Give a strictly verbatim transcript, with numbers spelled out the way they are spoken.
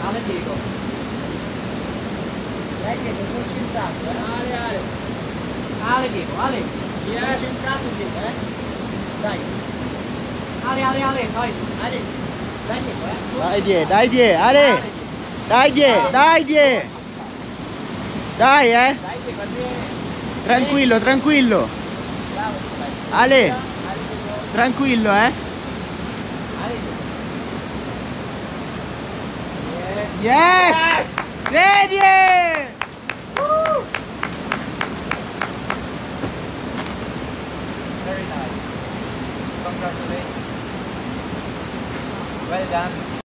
Ale Diego. Dai Diego, concentrato, eh. Ale, Ale. Ale Diego, Ale. Yes. Concentrato Diego, eh. Dai. Ale, Ale, Ale, dai. Ale. Dai Diego, eh. Dai Die, dai Die, Ale. Dai Die, dai Die. Dai, eh. Dai Diego, vieni. Tranquillo, tranquillo. Bravo, Ale. Tranquillo, eh. Yes! Yes! Vedi! Woo! Very nice. Congratulations. Well done.